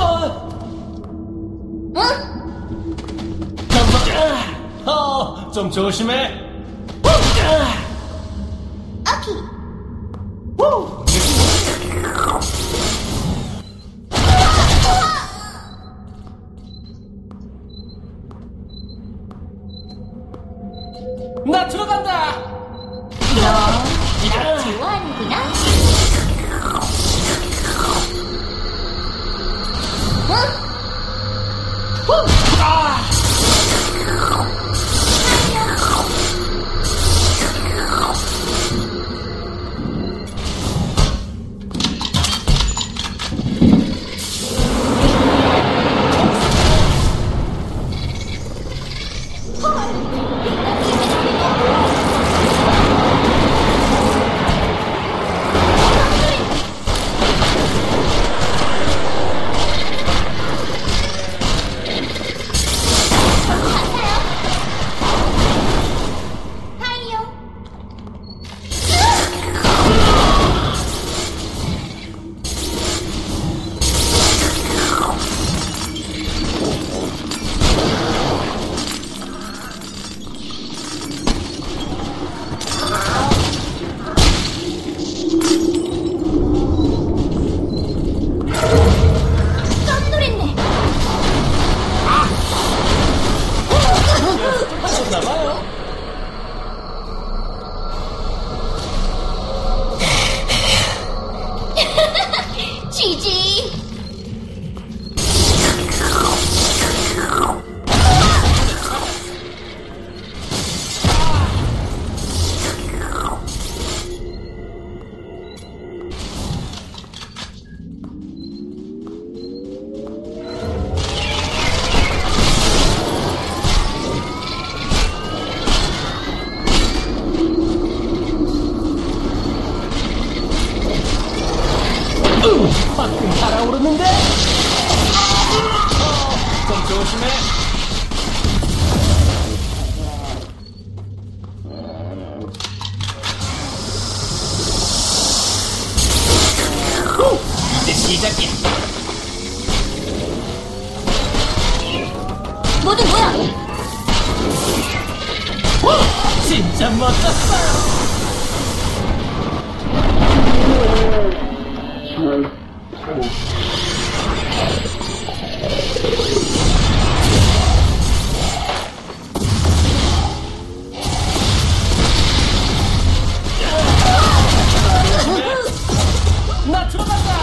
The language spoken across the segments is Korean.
좀 조심해. 오케이. 나 들어간다. 너 좋아하는구나. 화끈 달아오르는데? 좀 조심해. 이제 시작이야. 모두 뭐야? 진짜 멋졌어요. 나 들어간다.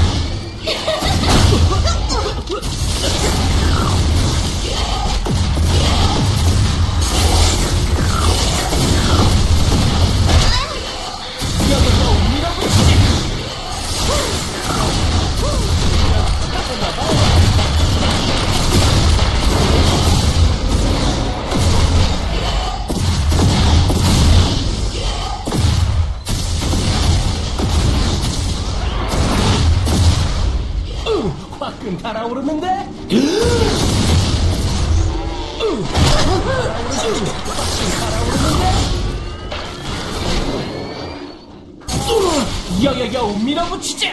화끈 달아오르는데? 여여여 밀어붙이자.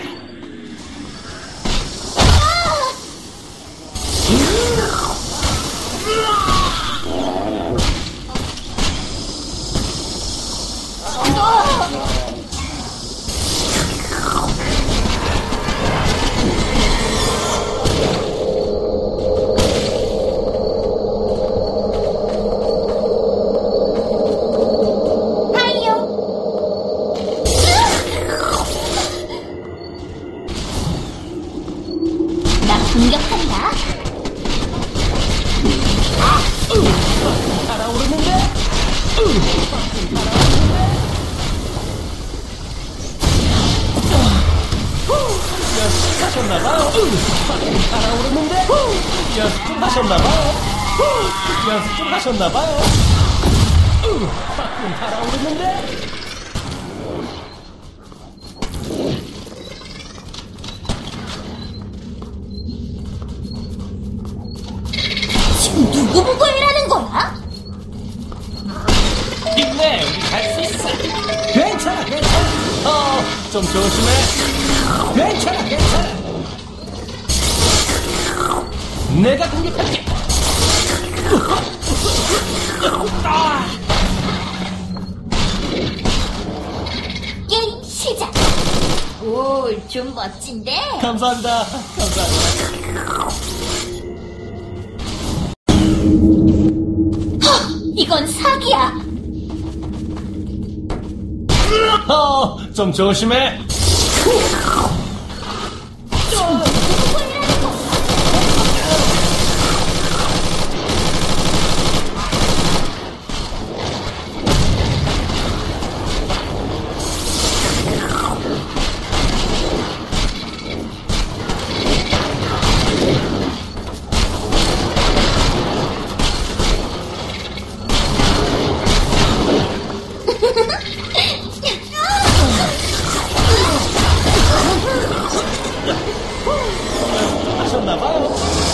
공격한다. 달아오르는데? 연습하셨나봐요. 달아오르는데? 연습 좀 하셨나봐요. 연습 좀 하셨나봐요. 화끈 달아오르는데? 누구 보고 일하는 거야? 힘내, 우리 갈 수 있어. 괜찮아, 괜찮아. 좀 조심해. 괜찮아, 괜찮아. 내가 공격할게. 게임 시작. 오, 좀 멋진데? 감사합니다. 감사합니다. 이건 사기야. 좀 조심해. 하셨나봐요.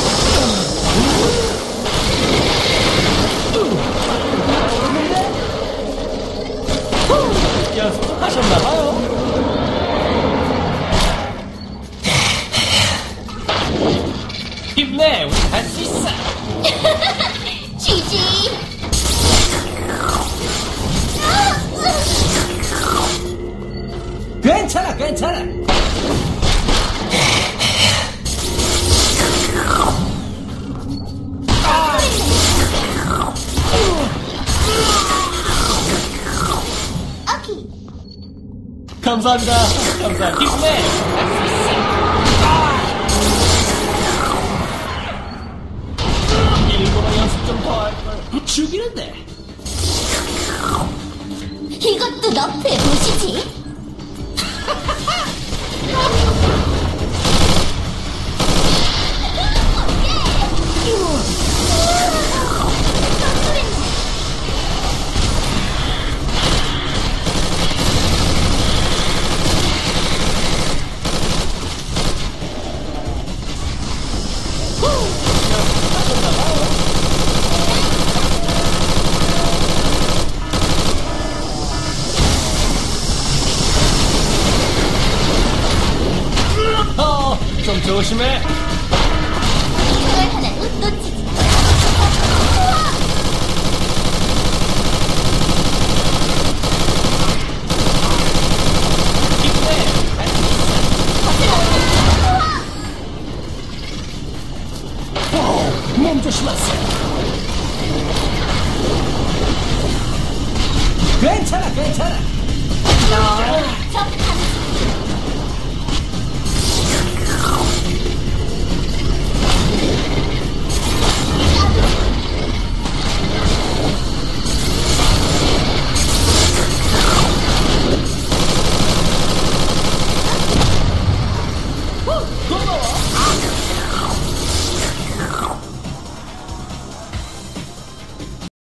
연습하셨나봐요. 힘내, 우리 할 수 있어. 지지. 괜찮아, 괜찮아. 오케이. 감사합니다. 감사합니다. 힘내. 일본어 연습 좀 더 할걸. 죽이는데. 이것도 너프해 보시지. 좀 조심해. 이걸 하나도 놓치지. 힘내. 몸 조심하세요. 괜찮아, 괜찮아.